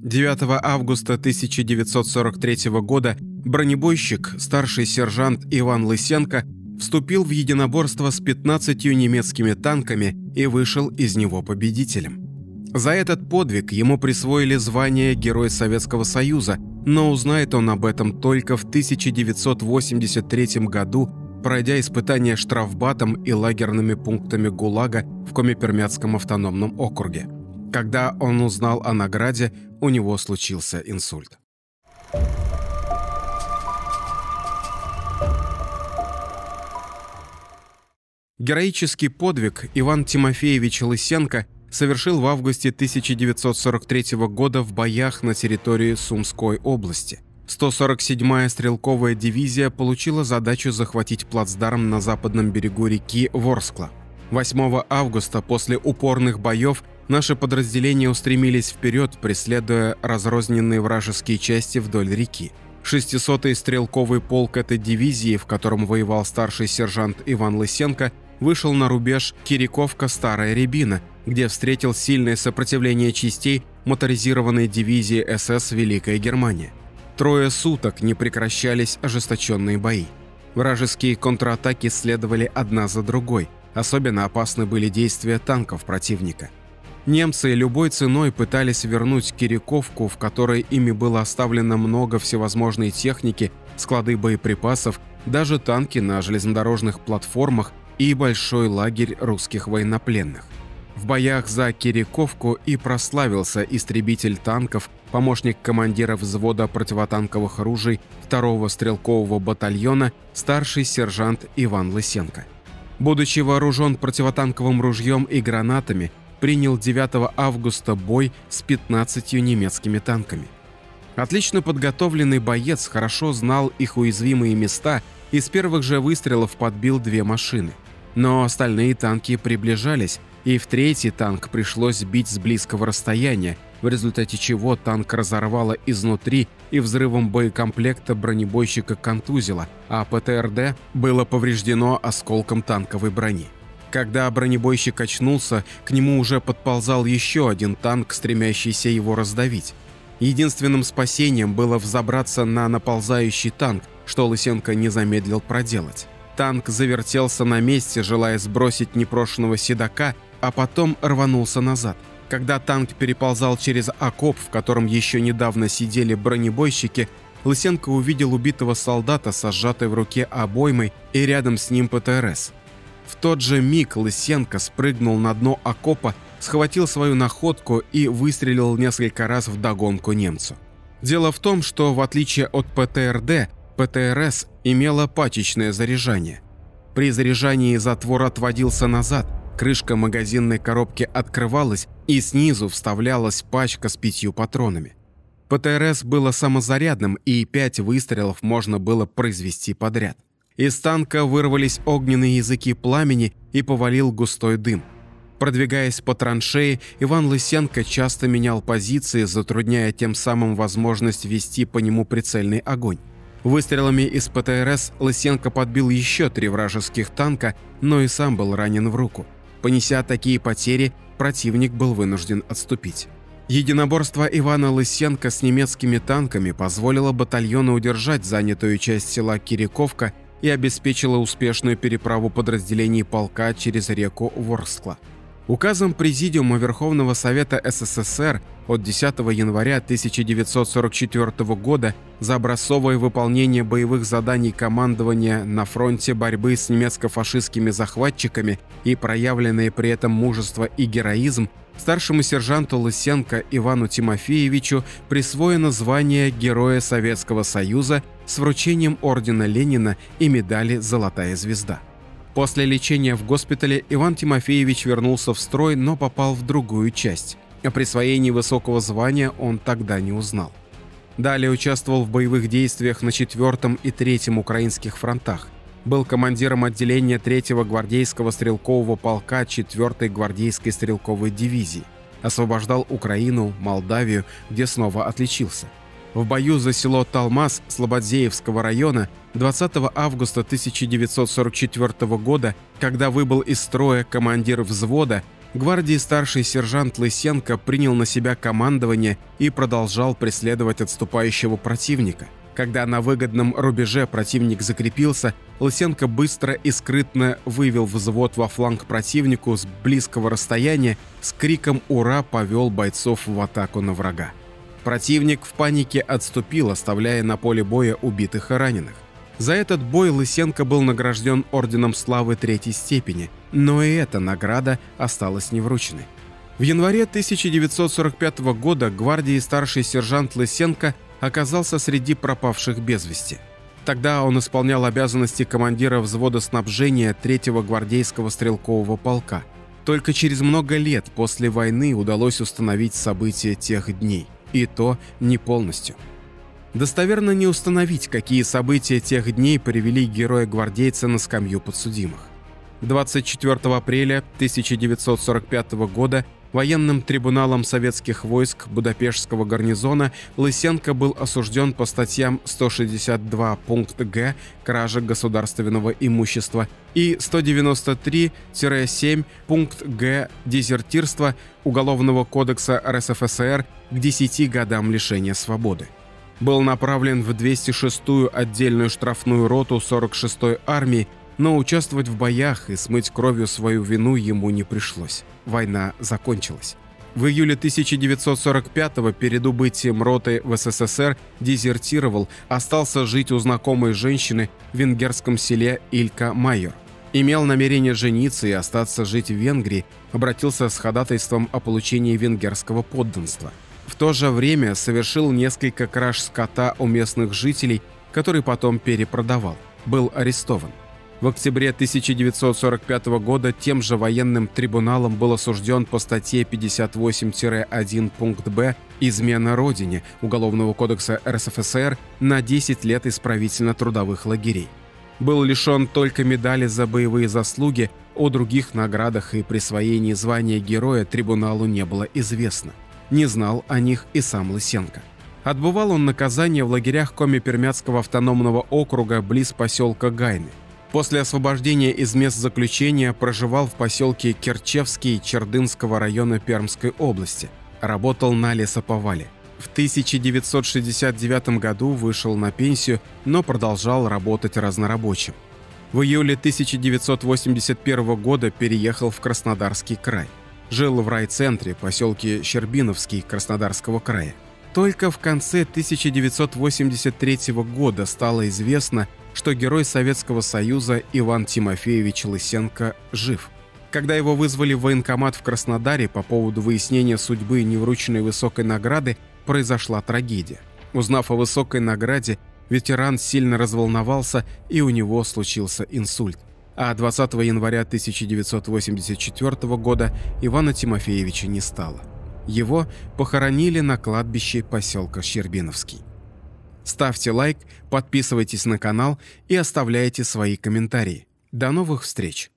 9 августа 1943 года бронебойщик, старший сержант Иван Лысенко, вступил в единоборство с 15 немецкими танками и вышел из него победителем. За этот подвиг ему присвоили звание Герой Советского Союза, но узнает он об этом только в 1983 году, пройдя испытания штрафбатом и лагерными пунктами ГУЛАГа в Коми-Пермяцком автономном округе. Когда он узнал о награде, у него случился инсульт. Героический подвиг Иван Тимофеевич Лысенко совершил в августе 1943 года в боях на территории Сумской области. 147-я стрелковая дивизия получила задачу захватить плацдарм на западном берегу реки Ворскла. 8 августа после упорных боев наши подразделения устремились вперед, преследуя разрозненные вражеские части вдоль реки. 600-й стрелковый полк этой дивизии, в котором воевал старший сержант Иван Лысенко, вышел на рубеж Кириковка-Старая Рябина, где встретил сильное сопротивление частей моторизированной дивизии СС «Великая Германия». 3 суток не прекращались ожесточенные бои. Вражеские контратаки следовали одна за другой. Особенно опасны были действия танков противника. Немцы любой ценой пытались вернуть Кириковку, в которой ими было оставлено много всевозможной техники, склады боеприпасов, даже танки на железнодорожных платформах и большой лагерь русских военнопленных. В боях за Кириковку и прославился истребитель танков, помощник командира взвода противотанковых ружей 2-го стрелкового батальона, старший сержант Иван Лысенко. Будучи вооружен противотанковым ружьем и гранатами, принял 9 августа бой с 15 немецкими танками. Отлично подготовленный боец хорошо знал их уязвимые места и с первых же выстрелов подбил 2 машины. Но остальные танки приближались, и в 3-й танк пришлось бить с близкого расстояния, в результате чего танк разорвало изнутри и взрывом боекомплекта бронебойщика контузило, а ПТРД было повреждено осколком танковой брони. Когда бронебойщик очнулся, к нему уже подползал еще один танк, стремящийся его раздавить. Единственным спасением было взобраться на наползающий танк, что Лысенко не замедлил проделать. Танк завертелся на месте, желая сбросить непрошенного седока, а потом рванулся назад. Когда танк переползал через окоп, в котором еще недавно сидели бронебойщики, Лысенко увидел убитого солдата со сжатой в руке обоймой и рядом с ним ПТРС. В тот же миг Лысенко спрыгнул на дно окопа, схватил свою находку и выстрелил несколько раз вдогонку немцу. Дело в том, что в отличие от ПТРД, ПТРС имела пачечное заряжание. При заряжании затвор отводился назад, крышка магазинной коробки открывалась и снизу вставлялась пачка с 5 патронами. ПТРС было самозарядным, и 5 выстрелов можно было произвести подряд. Из танка вырвались огненные языки пламени и повалил густой дым. Продвигаясь по траншее, Иван Лысенко часто менял позиции, затрудняя тем самым возможность вести по нему прицельный огонь. Выстрелами из ПТРС Лысенко подбил еще 3 вражеских танка, но и сам был ранен в руку. Понеся такие потери, противник был вынужден отступить. Единоборство Ивана Лысенко с немецкими танками позволило батальону удержать занятую часть села Кириковка и обеспечило успешную переправу подразделений полка через реку Ворскла. Указом Президиума Верховного Совета СССР от 10 января 1944 года за образцовое выполнение боевых заданий командования на фронте борьбы с немецко-фашистскими захватчиками и проявленные при этом мужество и героизм, старшему сержанту Лысенко Ивану Тимофеевичу присвоено звание Героя Советского Союза с вручением ордена Ленина и медали «Золотая звезда». После лечения в госпитале Иван Тимофеевич вернулся в строй, но попал в другую часть. О присвоении высокого звания он тогда не узнал. Далее участвовал в боевых действиях на 4-м и 3-м украинских фронтах. Был командиром отделения 3-го гвардейского стрелкового полка 4-й гвардейской стрелковой дивизии. Освобождал Украину, Молдавию, где снова отличился. В бою за село Талмас Слободзеевского района 20 августа 1944 года, когда выбыл из строя командир взвода, гвардии старший сержант Лысенко принял на себя командование и продолжал преследовать отступающего противника. Когда на выгодном рубеже противник закрепился, Лысенко быстро и скрытно вывел взвод во фланг противнику с близкого расстояния, с криком «Ура!» повел бойцов в атаку на врага. Противник в панике отступил, оставляя на поле боя убитых и раненых. За этот бой Лысенко был награжден Орденом Славы третьей степени, но и эта награда осталась неврученной. В январе 1945 года гвардии старший сержант Лысенко оказался среди пропавших без вести. Тогда он исполнял обязанности командира взвода снабжения 3-го гвардейского стрелкового полка. Только через много лет после войны удалось установить события тех дней. И то не полностью. Достоверно не установить, какие события тех дней привели героя-гвардейца на скамью подсудимых. 24 апреля 1945 года военным трибуналом советских войск Будапештского гарнизона Лысенко был осужден по статьям 162 пункт Г «Кража государственного имущества» и 193-7 пункт Г «Дезертирство» Уголовного кодекса РСФСР к 10 годам лишения свободы. Был направлен в 206-ю отдельную штрафную роту 46-й армии, но участвовать в боях и смыть кровью свою вину ему не пришлось. Война закончилась. В июле 1945-го перед убытием роты в СССР дезертировал, остался жить у знакомой женщины в венгерском селе Илька-Майор. Имел намерение жениться и остаться жить в Венгрии, обратился с ходатайством о получении венгерского подданства. В то же время совершил несколько краж скота у местных жителей, который потом перепродавал. Был арестован. В октябре 1945 года тем же военным трибуналом был осужден по статье 58-1 пункт Б «Измена Родине» Уголовного кодекса РСФСР на 10 лет исправительно-трудовых лагерей. Был лишен только медали за боевые заслуги, о других наградах и присвоении звания героя трибуналу не было известно. Не знал о них и сам Лысенко. Отбывал он наказание в лагерях Коми-Пермяцкого автономного округа близ поселка Гайны. После освобождения из мест заключения проживал в поселке Керчевский Чердынского района Пермской области. Работал на лесоповале. В 1969 году вышел на пенсию, но продолжал работать разнорабочим. В июле 1981 года переехал в Краснодарский край. Жил в райцентре, поселке Щербиновский Краснодарского края. Только в конце 1983 года стало известно, что герой Советского Союза Иван Тимофеевич Лысенко жив. Когда его вызвали в военкомат в Краснодаре по поводу выяснения судьбы неврученной высокой награды, произошла трагедия. Узнав о высокой награде, ветеран сильно разволновался, и у него случился инсульт. А 20 января 1984 года Ивана Тимофеевича не стало. Его похоронили на кладбище поселка Щербиновский. Ставьте лайк, подписывайтесь на канал и оставляйте свои комментарии. До новых встреч!